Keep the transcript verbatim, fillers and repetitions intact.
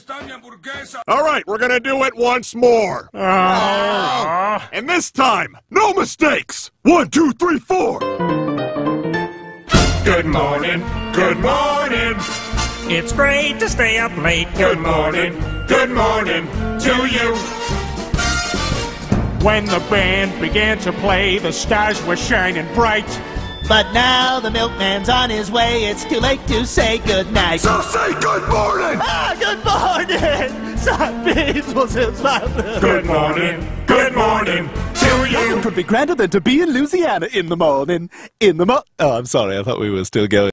All right, we're gonna do it once more. Oh. And this time, no mistakes. One, two, three, four. Good morning, good morning. It's great to stay up late. Good morning, good morning to you. When the band began to play, the stars were shining bright. But now the milkman's on his way, it's too late to say goodnight. So say good morning! Ah, good morning! Sunbeams will soon smile. Good morning, good morning to you. Nothing could be grander than to be in Louisiana in the morning. In the mo- Oh, I'm sorry, I thought we were still going.